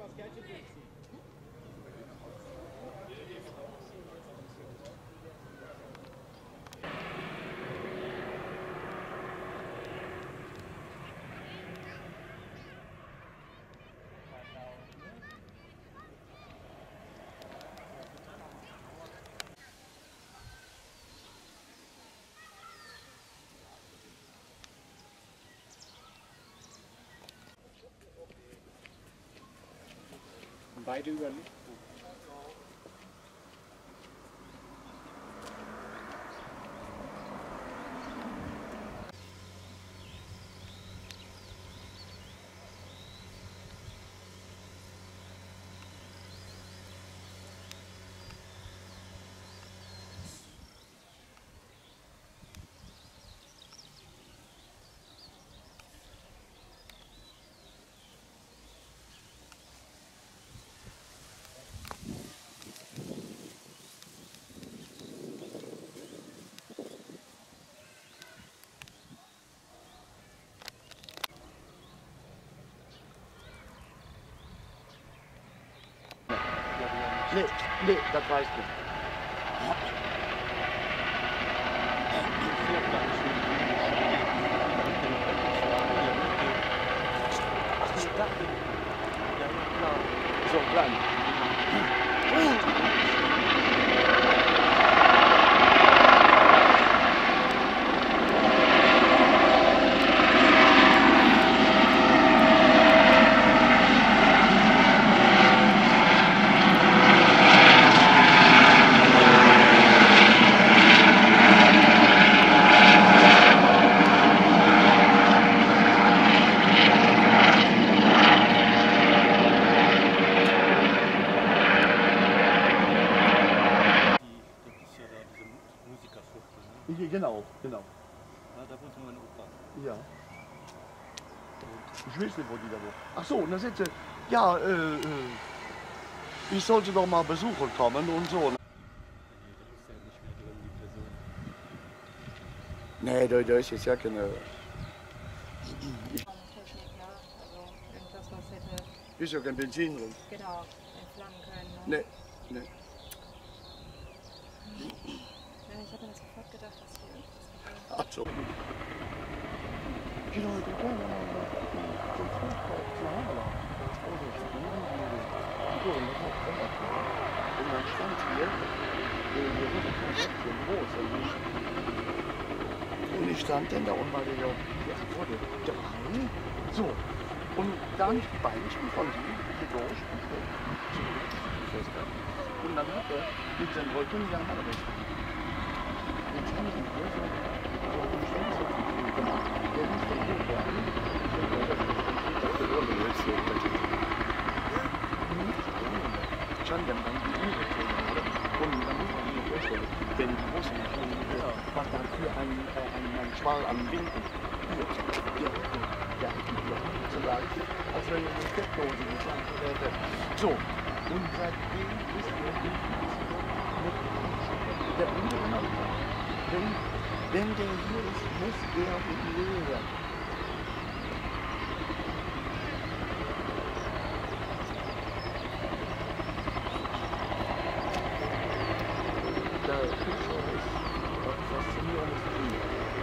Beide überlebt. Nee, das weiß ich nicht. So klein. Genau, genau. Ja, da wohnt meine Opa. Ja. Ich weiß nicht, wo die da wohnt. Ach so, und da sind sie. Ja, ich sollte doch mal besuchen kommen und so. Nee, das ist ja nicht mehr drin, die Person. Nee, da ist jetzt ja keine. Technik, ja. Also irgendwas, was hätte Ist ja kein Benzin drin. genau entflammen können. Ne? Nee, nee. Ja, ich habe mir das sofort gedacht, dass hier irgendwas gefangen ist. Ach so. Die Leute können ja mal zum Fußball zu Hause. Und dann stand hier, groß. Und ich stand dann da und war der wurde 3. So. Und da nicht die Beinchen von ihm hier durch und zurück. Und dann hat er mit seinem Rücken ja mal recht. Jetzt haben sie hier so ein Fenster gemacht. Der ist von hier rein. Schon, wenn man die Uhr erzählen würde. Und dann muss man sich vorstellen, wenn die große Maschine was dann für ein Schwall an Winden hier, sozusagen, als wenn eine Steckdose gesagt hätte. So, und seitdem ist der ungenannte. Wenn der hier ist, muss er in die Höhe werden. Der Fischer ist was faszinierendes Tier.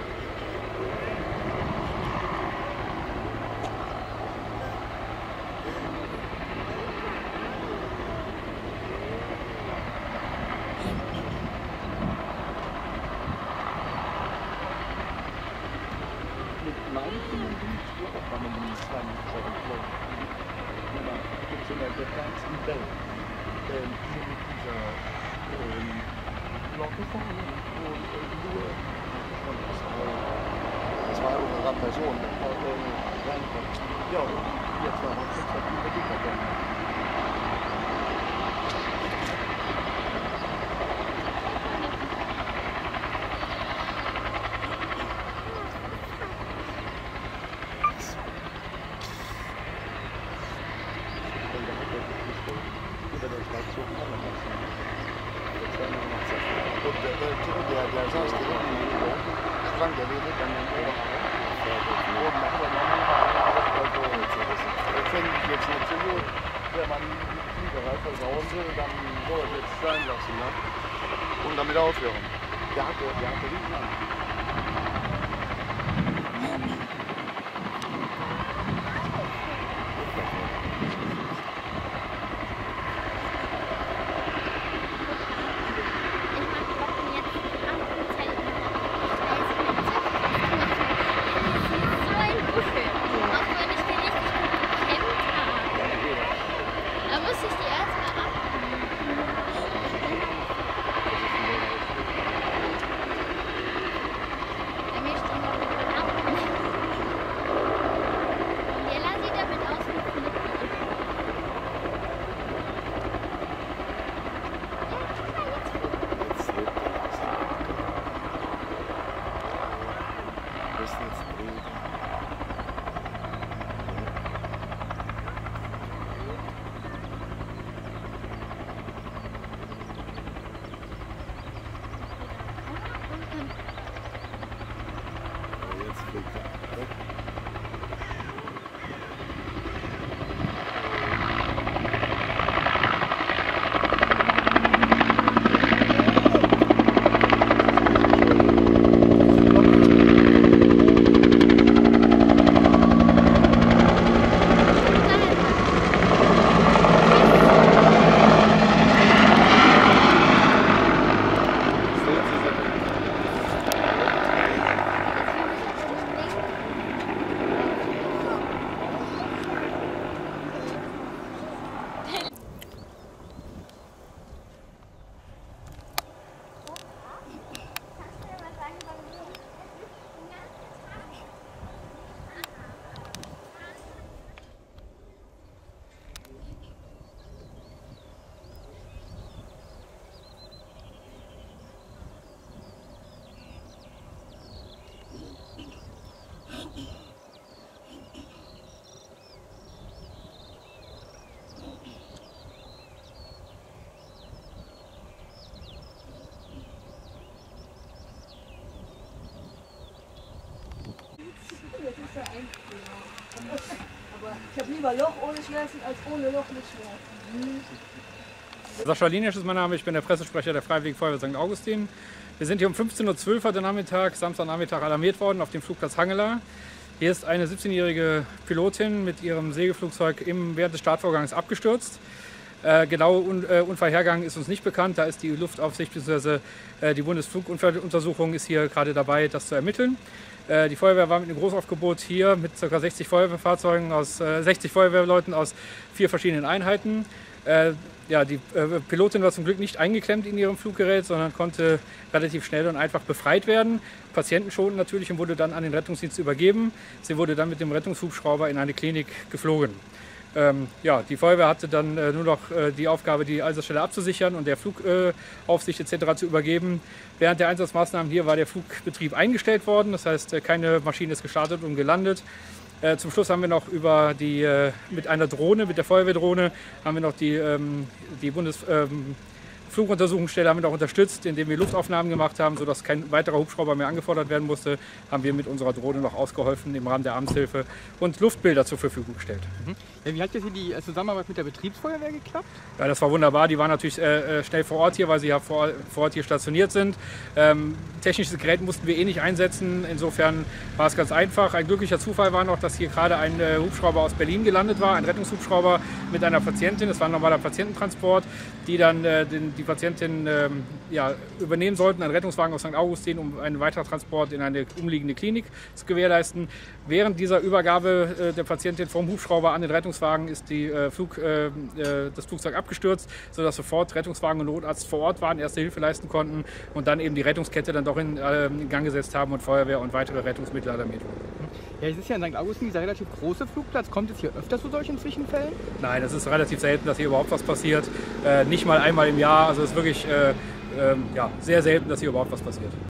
Mit meinen Kindern bin ich hier auch mal mit einem kleinen Schaukel. Da gibt es in der ganzen Welt hier mit dieser Glocke vorne und nur von 2 Euro pro Person reinkommt. Ja, und jetzt war es 6 Minuten. Der saß hier unten, sprang der wieder dann in den Oberhang. Und dann hat er noch einen Fände ich jetzt nicht so gut. wenn man die Fliegerei versauen will, dann soll er jetzt sein lassen, ne? Und damit aufhören. Der hatte riesen Angst. Aber ich habe lieber Loch ohne Schmerzen als ohne Loch mit Schmerzen. Sascha Linisch ist mein Name, ich bin der Pressesprecher der Freiwilligen Feuerwehr St. Augustin. Wir sind hier um 15:12 Uhr heute Nachmittag, Samstagnachmittag alarmiert worden auf dem Flugplatz Hangela. Hier ist eine 17-jährige Pilotin mit ihrem Segelflugzeug während des Startvorgangs abgestürzt. Genauer Unfallhergang ist uns nicht bekannt, da ist die Luftaufsicht bzw. Die Bundesflugunfalluntersuchung ist hier gerade dabei, das zu ermitteln. Die Feuerwehr war mit einem Großaufgebot hier mit ca. 60 Feuerwehrfahrzeugen 60 Feuerwehrleuten aus 4 verschiedenen Einheiten. Die Pilotin war zum Glück nicht eingeklemmt in ihrem Fluggerät, sondern konnte relativ schnell und einfach befreit werden. Patientenschonend natürlich und wurde dann an den Rettungsdienst übergeben. Sie wurde dann mit dem Rettungshubschrauber in eine Klinik geflogen. Die Feuerwehr hatte dann nur noch die Aufgabe, die Einsatzstelle abzusichern und der Flugaufsicht etc. zu übergeben. Während der Einsatzmaßnahmen hier war der Flugbetrieb eingestellt worden, das heißt, keine Maschine ist gestartet und gelandet. Zum Schluss haben wir noch mit einer Drohne, mit der Feuerwehrdrohne, haben wir noch die Bundesfluguntersuchungsstelle haben wir noch unterstützt, indem wir Luftaufnahmen gemacht haben, sodass kein weiterer Hubschrauber mehr angefordert werden musste, haben wir mit unserer Drohne noch ausgeholfen im Rahmen der Amtshilfe und Luftbilder zur Verfügung gestellt. Ja, wie hat jetzt hier die Zusammenarbeit mit der Betriebsfeuerwehr geklappt? Ja, das war wunderbar. Die waren natürlich schnell vor Ort hier, weil sie ja vor Ort hier stationiert sind. Technisches Gerät mussten wir nicht einsetzen. Insofern war es ganz einfach. Ein glücklicher Zufall war noch, dass hier gerade ein Hubschrauber aus Berlin gelandet war, ein Rettungshubschrauber mit einer Patientin. Das war ein normaler Patiententransport, die dann die Patientin übernehmen sollten, ein Rettungswagen aus St. Augustin, um einen weiteren Transport in eine umliegende Klinik zu gewährleisten. Während dieser Übergabe der Patientin vom Hubschrauber an den Rettungswagen ist das Flugzeug abgestürzt, sodass sofort Rettungswagen und Notarzt vor Ort waren, erste Hilfe leisten konnten und dann eben die Rettungskette dann doch in Gang gesetzt haben und Feuerwehr und weitere Rettungsmittel alarmiert wurden. Ja, es ist ja in St. Augustin dieser relativ große Flugplatz. Kommt es hier öfter zu solchen Zwischenfällen? Nein, es ist relativ selten, dass hier überhaupt was passiert. Nicht mal einmal im Jahr. Also es ist wirklich sehr selten, dass hier überhaupt was passiert.